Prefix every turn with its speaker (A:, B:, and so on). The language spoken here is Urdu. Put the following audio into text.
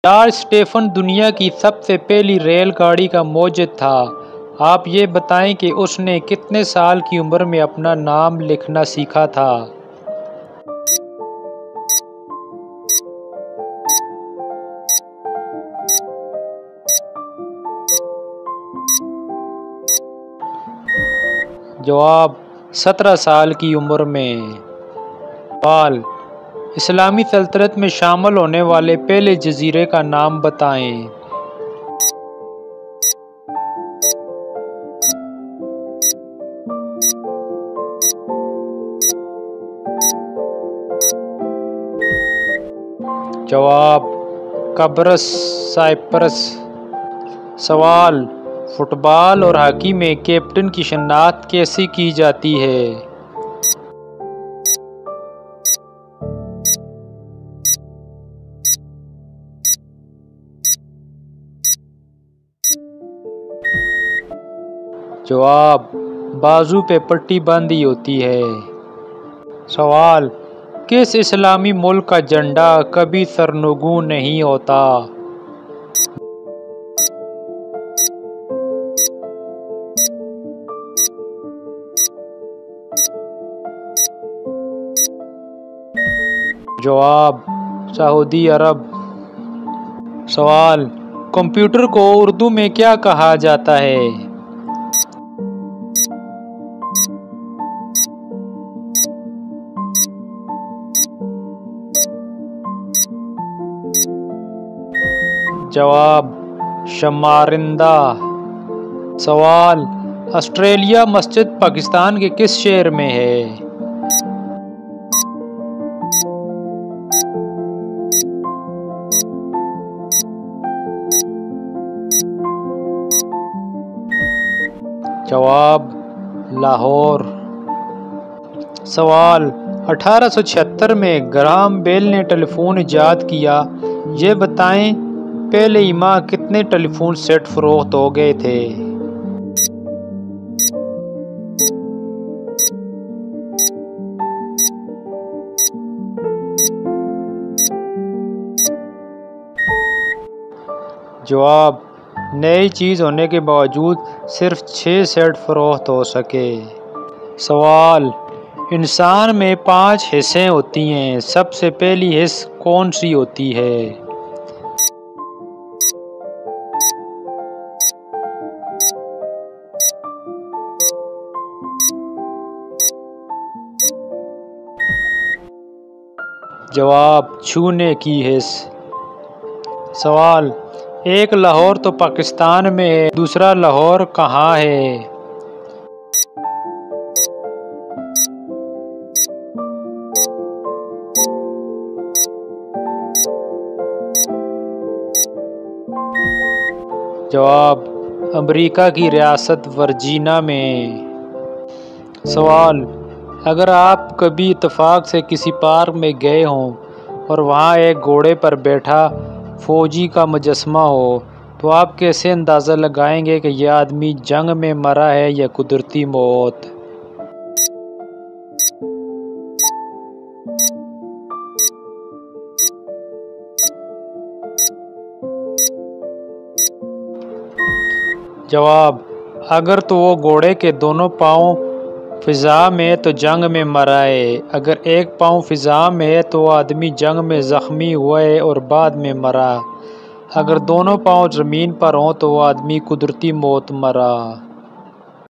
A: چارلس اسٹیفن دنیا کی سب سے پہلی ریل گاڑی کا موجد تھا۔ آپ یہ بتائیں کہ اس نے کتنے سال کی عمر میں اپنا نام لکھنا سیکھا تھا؟ جواب: 17 سال کی عمر میں۔ سوال: اسلامی سلطنت میں شامل ہونے والے پہلے جزیرے کا نام بتائیں۔ جواب: قبرص، سائپرس۔ سوال: فٹ بال اور ہاکی میں کیپٹن کی شناخت کیسے کی جاتی ہے؟ جواب: بازو پہ پٹی باندھی ہوتی ہے۔ سوال: کس اسلامی ملک کا جھنڈا کبھی سرنگوں نہیں ہوتا؟ جواب: سعودی عرب۔ سوال: کمپیوٹر کو اردو میں کیا کہا جاتا ہے؟ جواب: شمارندہ۔ سوال: آسٹریلیا مسجد پاکستان کے کس شہر میں ہے؟ جواب: لاہور۔ سوال: 1876 میں گراہم بیل نے ٹیلی فون ایجاد کیا، یہ بتائیں پہلے ہی ماہ کتنے ٹیلی فون سیٹ فروخت ہو گئے تھے؟ جواب: نئی چیز ہونے کے باوجود صرف 6 سیٹ فروخت ہو سکے۔ سوال: انسان میں 5 حصیں ہوتی ہیں، سب سے پہلی حص کون سی ہوتی ہے؟ جواب: چھونے کی حس۔ سوال: ایک لاہور تو پاکستان میں ہے، دوسرا لاہور کہاں ہے؟ جواب: امریکہ کی ریاست ورجینیا میں۔ سوال: اگر آپ کبھی اتفاق سے کسی پارک میں گئے ہوں اور وہاں ایک گھوڑے پر بیٹھا فوجی کا مجسمہ ہو تو آپ کیسے اندازہ لگائیں گے کہ یہ آدمی جنگ میں مرا ہے یا قدرتی موت؟ جواب: اگر تو وہ گھوڑے کے دونوں پاؤں فضا میں ہے تو جنگ میں مرا ہے، اگر ایک پاؤں فضا میں ہے تو وہ آدمی جنگ میں زخمی ہوا ہے اور بعد میں مرا، اگر دونوں پاؤں زمین پر ہوں تو وہ آدمی قدرتی موت مرا۔